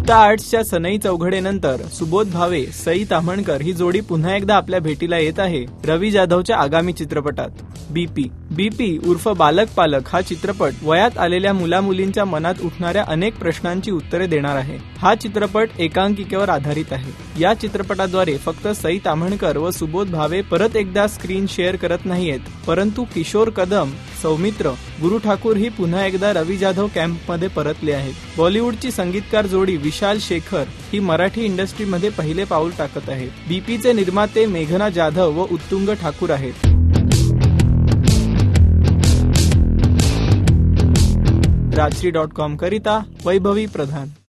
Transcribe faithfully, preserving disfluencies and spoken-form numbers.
गीता आर्ट्सच्या सनई चौघडेनंतर सुबोध भावे, सई ताम्हणकर ही जोडी पुन्हा एकदा आपल्या भेटीला येत आहे रवी जाधवच्या आगामी चित्रपटात बीपी. बीपी उर्फ बालक पालक हा चित्रपट वयात आलेल्या मुलामुलींच्या मनात उठणाऱ्या अनेक प्रश्नांची उत्तरे देणार आहे. हा चित्रपट एकांकिकेवर आधारित आहे. या चित्रपटाद्वारे फक्त सई ताम्हणकर व सुबोध भावे परत एकदा स्क्रीन शेअर करत नाहीयेत, परंतु किशोर कदम, सौमित्र, गुरु ठाकूर ही पुन्हा एकदा रवी जाधव कॅम्पमध्ये परतले आहेत. बॉलिवूडची संगीतकार जोडी विशाल शेखर ही मराठी इंडस्ट्रीमध्ये पहिले पाऊल टाकत आहे. बीपीचे निर्माते मेघना जाधव व उत्तुंग ठाकूर आहेत. राजश्री डॉट कॉम करिता वैभवी प्रधान.